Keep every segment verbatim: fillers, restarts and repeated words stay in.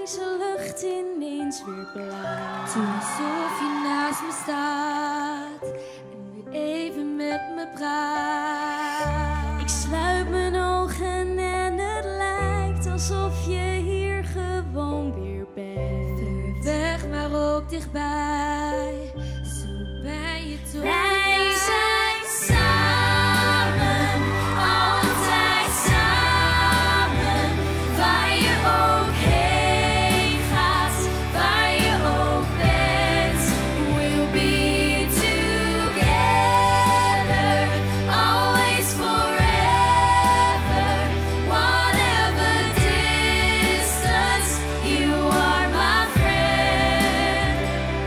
grijze lucht ineens weer blauw. Toen alsof je naast me staat en weer even met me praat. Ik sluit mijn ogen en het lijkt alsof je hier gewoon weer bent. Ver weg, maar ook dichtbij, zo ben je toch. Wij zijn samen, altijd samen. Waar je ook heen gaat, waar je ook bent. We'll be together, always forever. Whatever distance, you are my friend.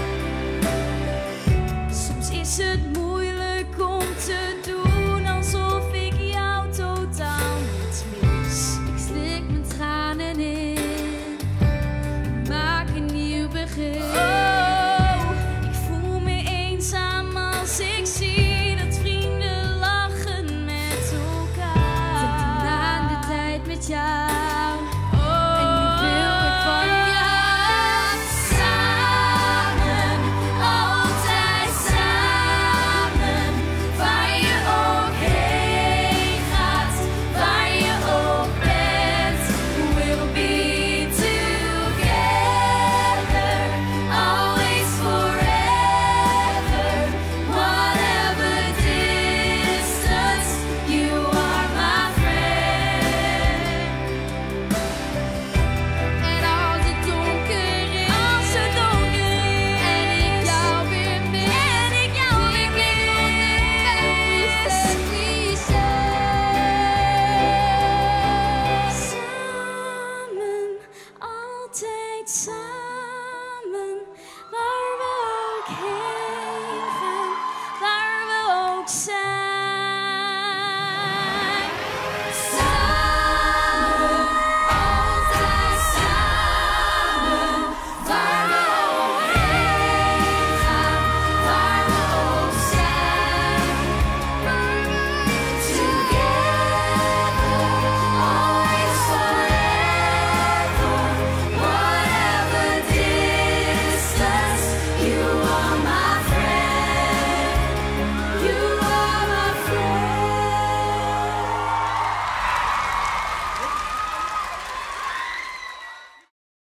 Soms is het moeilijk om te doen alsof ik jou totaal niet mis. Ik slik mijn tranen in, maak een nieuw begin. Oh, ik voel me eenzaam als ik zie dat vrienden lachen met elkaar. Denk aan de tijd met jou. Oh, En nu wil ik van jou. Samen, altijd samen. Waar je ook heen gaat, waar je ook bent. We'll be together, always forever. Whatever distance, you are my friend. En als het donker is, Als het donker is, en ik jou weer mis, en ik jou weer mis. Samen, altijd samen.